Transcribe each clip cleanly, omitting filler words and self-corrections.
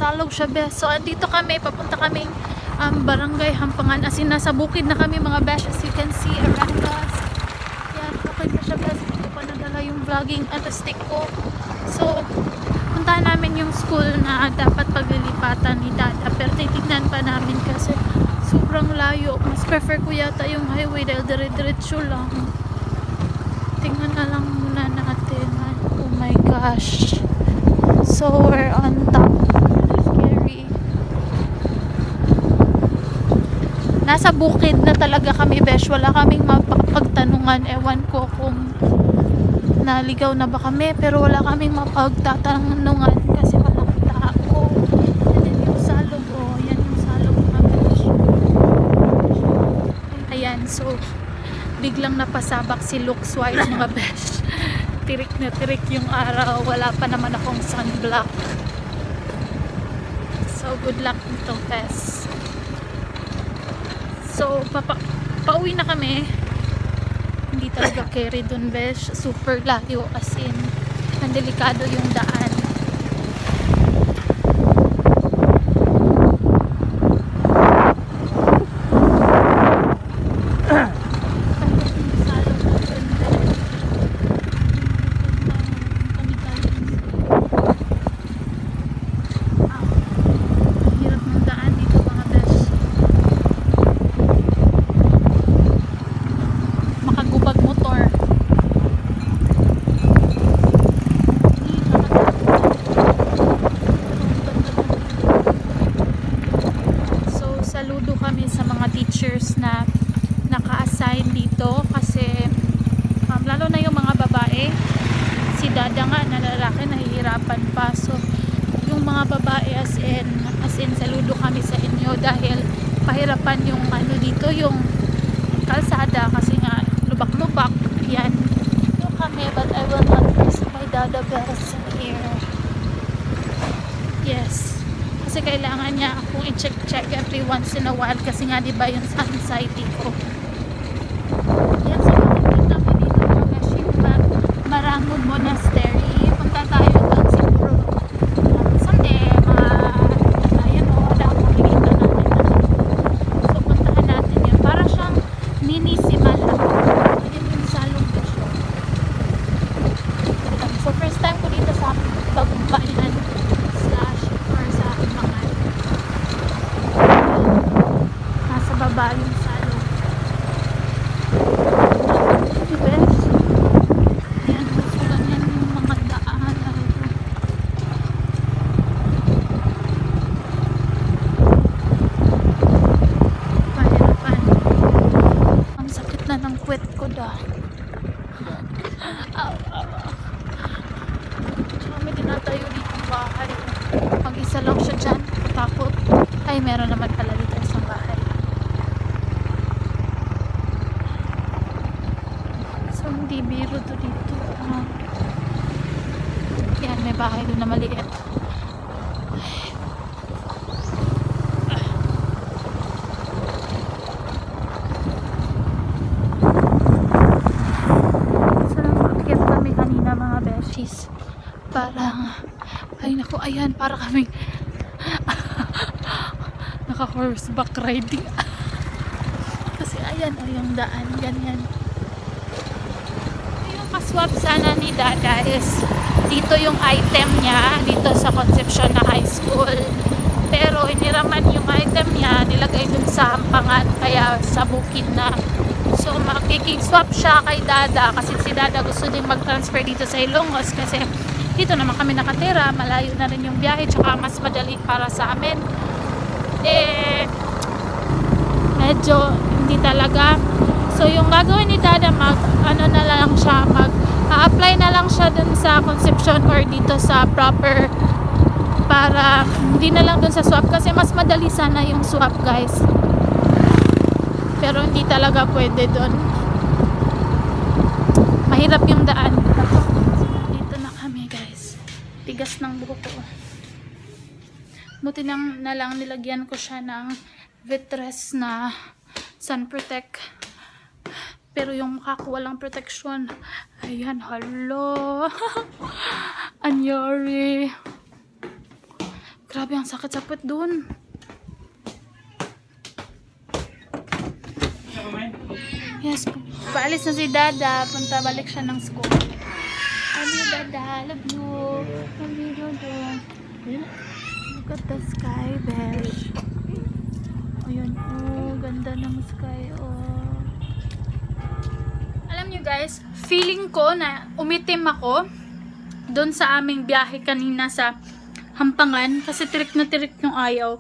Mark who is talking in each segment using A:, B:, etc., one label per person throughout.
A: Salog siya, bes. So, andito kami, papunta kaming barangay Hampangan. As in, nasa bukid na kami, mga besh. As you can see around us. Yan, okay pa siya, bes. Hindi ko pa nadala yung vlogging stick ko. So, puntahan namin yung school na dapat paglilipatan ni Dada. Pero titignan pa namin kasi sobrang layo. Mas prefer ko yata yung highway dahil dire-diretso lang. Tingnan na lang muna natin. Oh my gosh. So, we're on top. Scary. Nasa bukid na talaga kami, besh. Wala kaming mapagtanungan. Ewan ko kung naligaw na ba kami. Pero wala kaming mapagtatanungan kasi walang tao. And then yung salog. Oh, yan yung salog, mga besh. Ayan, so biglang napasabak si Lux White, mga besh. Tirik na tirik yung araw. Wala pa naman akong sunblock. So, good luck nito, Fes. So, pauwi na kami. Hindi talaga carry dun, besh. Super layo, as in. Ang delikado yung daan. Saludo kami sa mga teachers na naka-assign dito kasi lalo na yung mga babae, si Dada nga na lalaki nahihirapan pa. So yung mga babae as in saludo kami sa inyo dahil pahirapan yung ano dito, yung kalsada kasi nga lubak-lubak. Yan yung kami, but I will not miss my Dada bells here. Yes, kasi kailangan niya akong i-check every once in a while kasi nga diba yung anxiety ko. Yan, so nakikita ko dito mga shipment Marangon Monastery. Punta tayo doon siguro someday, ayan o, wala akong makikita natin. So puntahan natin yan. Para siyang mini Simala. Ayan yung salong ko siya. So first time ko dito sa Bagumbayan or sa Hampangan. Nasa baba yung salong. Best. Ayan, so ganyan yung mga daan. Pahirapan. Ang sakit na ng puwet ko dah. Kami tinatayo dito ng bahay. Mag-isa lang siya dyan. Takot. Ay, meron naman pala dito sa bahay. So, hindi biro to dito. Yan, may bahay doon na maliit. So, nakakit kami kanina, mga beshies. Parang, ay naku, ayan, para kaming naka-horseback riding. Kasi ayan, o yung daan, ganyan. Yung kaswap sana ni Dada is dito yung item niya, dito sa Concepcion na High School. Pero iniraman yung item niya, nilagay dun sa Hampangan, kaya sa bukid na. So makikiswap siya kay Dada kasi si Dada gusto din mag-transfer dito sa Ilongos kasi dito naman kami nakatira, malayo na rin yung biyahe, tsaka mas madali para sa amin. Medyo hindi talaga. So yung gagawin ni Dada, mag-apply na lang siya dun sa Concepcion or dito sa proper, para hindi na lang dun sa swap kasi mas madali sana yung swap, guys. Pero hindi talaga pwede dun. Mahirap yung daan. Dito na kami, guys. Tigas ng buhok ko. Buti na lang nilagyan ko siya ng Vitres na sun protect. Pero yung mukha ko walang protection. Ayan, hello. Anyari. Grabe, ang sakit sa puwet dun. Yes, paalis na si Dada. Punta, balik siya ng school. Love you, Dada. Love you. Love you, Dodo. Look at the sky, besh. Ayun, oh, ganda ng sky, oh. Alam nyo guys, feeling ko na umitim ako doon sa aming biyahe kanina sa Hampangan kasi tirik na tirik yung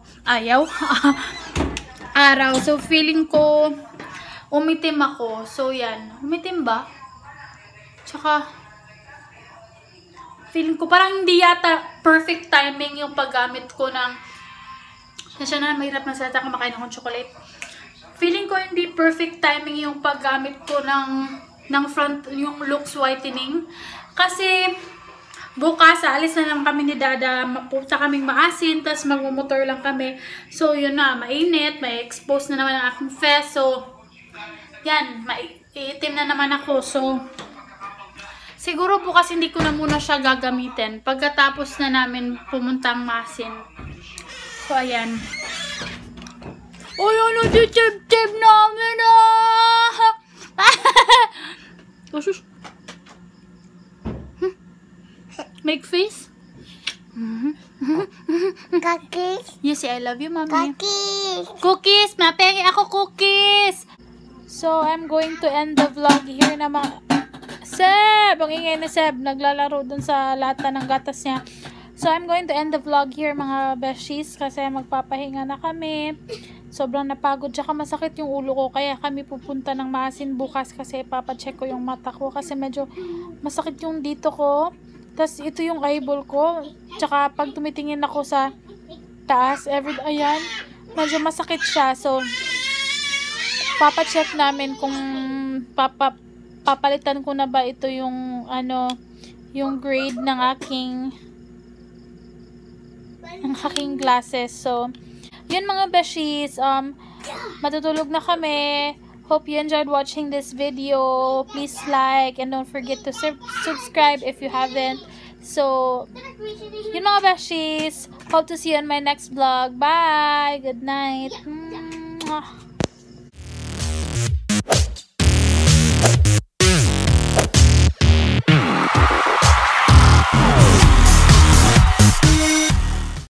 A: araw. So feeling ko umitim ako. So yan, umitim ba? Tsaka feeling ko parang hindi yata perfect timing yung paggamit ko ng kasi na mahirap na salita kumakain akong chocolate. Feeling ko hindi perfect timing yung paggamit ko ng front yung looks whitening kasi bukas, alis na lang kami ni Dada, mapunta kaming Maasin, tapos magmumotor lang kami. So, yun na, mainit, may expose na naman ang aking face. So, yan, maiitim na naman ako. So, siguro bukas hindi ko na muna siya gagamitin pagkatapos na namin pumuntang Maasin. So, ayan. Ayan na, tip-tip namin ah! Osus. Make face?
B: Cookies.
A: Yes, I love you, mommy.
B: Cookies.
A: Cookies! Mapengi ako cookies! So, I'm going to end the vlog here na mga... Seb! Ang ingay ni Seb. Naglalaro dun sa lata ng gatas niya. So, I'm going to end the vlog here mga beshies kasi magpapahinga na kami. Sobrang napagod. Tsaka masakit yung ulo ko. Kaya kami pupunta ng Maasin bukas kasi papacheck ko yung mata ko. Kasi medyo masakit yung dito ko. Tapos ito yung eyeball ko. Tsaka pag tumitingin ako sa taas, ayan, medyo masakit siya. So, papacheck namin kung papalitan ko na ba ito yung yung grade ng aking glasses. So, yun mga beshies. Matutulog na kami. Hope you enjoyed watching this video. Please like and don't forget to subscribe if you haven't. So, yun mga beshies. Hope to see you on my next vlog. Bye! Good night. Mwah.